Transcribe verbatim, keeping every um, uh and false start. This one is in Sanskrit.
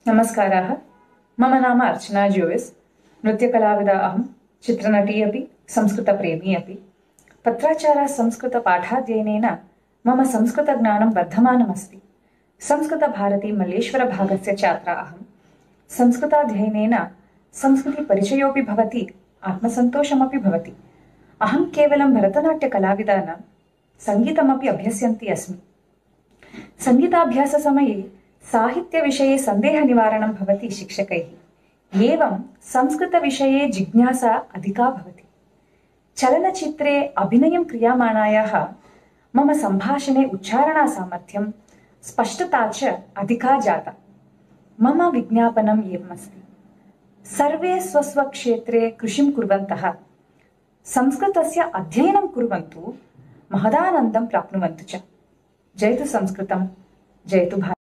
नमस्काराः। मम नाम अर्चना जोयस्। नृत्यकलाविदा अहं, चित्रनटी अपि, संस्कृतप्रेमी अपि। पत्राचार संस्कृतपाठाध्ययनेन मम संस्कृतज्ञानं वर्धमानमस्ति। संस्कृतभारती मल्लेश्वरभागस्य छात्रा अहं। संस्कृताध्ययनेन संस्कृतिपरिचयोऽपि भवति, आत्मसन्तोषमपि भवति। अहं केवलं भरतनाट्यकलाविदा न, सङ्गीतमपि अभ्यस्यन्ती अस्मि। सङ्गीताभ्याससमये साहित्यविषये सन्देहनिवारणं भवति शिक्षकैः। एवं संस्कृतविषये जिज्ञासा अधिका भवति। चलनचित्रे अभिनयं क्रियमाणायाः मम सम्भाषणे उच्चारणसामर्थ्यं, स्पष्टता च अधिका जाता। मम विज्ञापनम् एवमस्ति। सर्वे स्वस्वक्षेत्रे कृषिं कुर्वन्तः संस्कृतस्य अध्ययनं कुर्वन्तु, महदानन्दं प्राप्नुवन्तु च। जयतु संस्कृतं, जयतु भारतम्।